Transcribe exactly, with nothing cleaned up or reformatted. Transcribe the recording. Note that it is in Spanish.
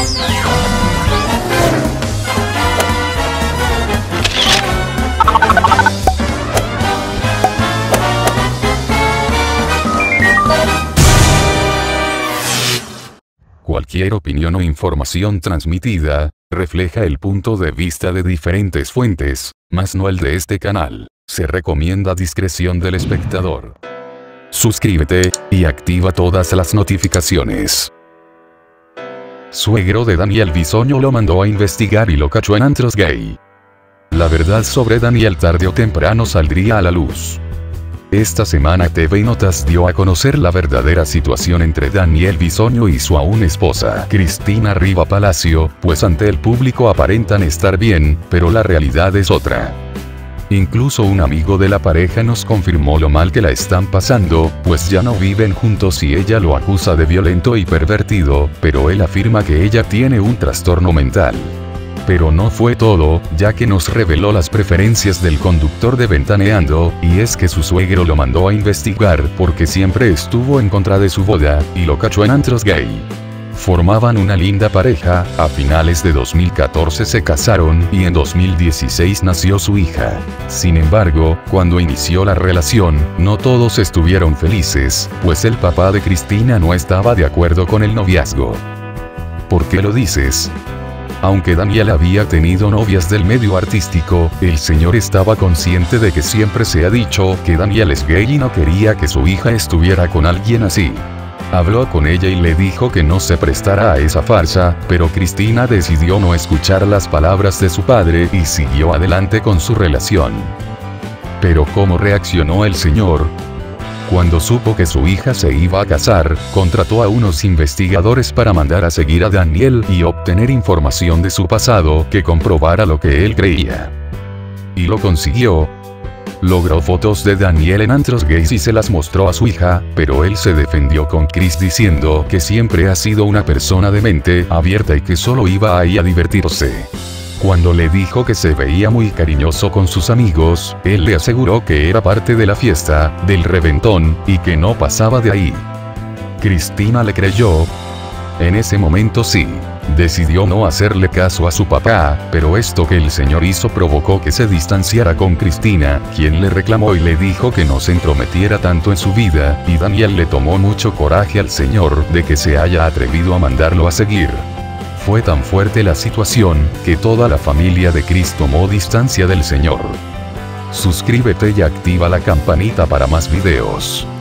Cualquier opinión o información transmitida, refleja el punto de vista de diferentes fuentes, mas no el de este canal. Se recomienda discreción del espectador. Suscríbete, y activa todas las notificaciones. Suegro de Daniel Bisoño lo mandó a investigar y lo cachó en antros gay. La verdad sobre Daniel tarde o temprano saldría a la luz. Esta semana T V Notas dio a conocer la verdadera situación entre Daniel Bisoño y su aún esposa Cristina Riva Palacio, pues ante el público aparentan estar bien, pero la realidad es otra. Incluso un amigo de la pareja nos confirmó lo mal que la están pasando, pues ya no viven juntos y ella lo acusa de violento y pervertido, pero él afirma que ella tiene un trastorno mental. Pero no fue todo, ya que nos reveló las preferencias del conductor de Ventaneando, y es que su suegro lo mandó a investigar porque siempre estuvo en contra de su boda, y lo cachó en antros gay. Formaban una linda pareja, a finales de dos mil catorce se casaron y en dos mil dieciséis nació su hija. Sin embargo, cuando inició la relación, no todos estuvieron felices, pues el papá de Cristina no estaba de acuerdo con el noviazgo. ¿Por qué lo dices? Aunque Daniel había tenido novias del medio artístico, el señor estaba consciente de que siempre se ha dicho que Daniel es gay y no quería que su hija estuviera con alguien así. Habló con ella y le dijo que no se prestara a esa farsa, pero Cristina decidió no escuchar las palabras de su padre y siguió adelante con su relación. Pero ¿cómo reaccionó el señor? Cuando supo que su hija se iba a casar, contrató a unos investigadores para mandar a seguir a Daniel y obtener información de su pasado que comprobara lo que él creía. Y lo consiguió. Logró fotos de Daniel en antros gays y se las mostró a su hija, pero él se defendió con Chris diciendo que siempre ha sido una persona de mente abierta y que solo iba ahí a divertirse. Cuando le dijo que se veía muy cariñoso con sus amigos, él le aseguró que era parte de la fiesta, del reventón, y que no pasaba de ahí. Cristina le creyó. En ese momento sí. Decidió no hacerle caso a su papá, pero esto que el señor hizo provocó que se distanciara con Cristina, quien le reclamó y le dijo que no se entrometiera tanto en su vida, y Daniel le tomó mucho coraje al señor de que se haya atrevido a mandarlo a seguir. Fue tan fuerte la situación, que toda la familia de Chris tomó distancia del señor. Suscríbete y activa la campanita para más videos.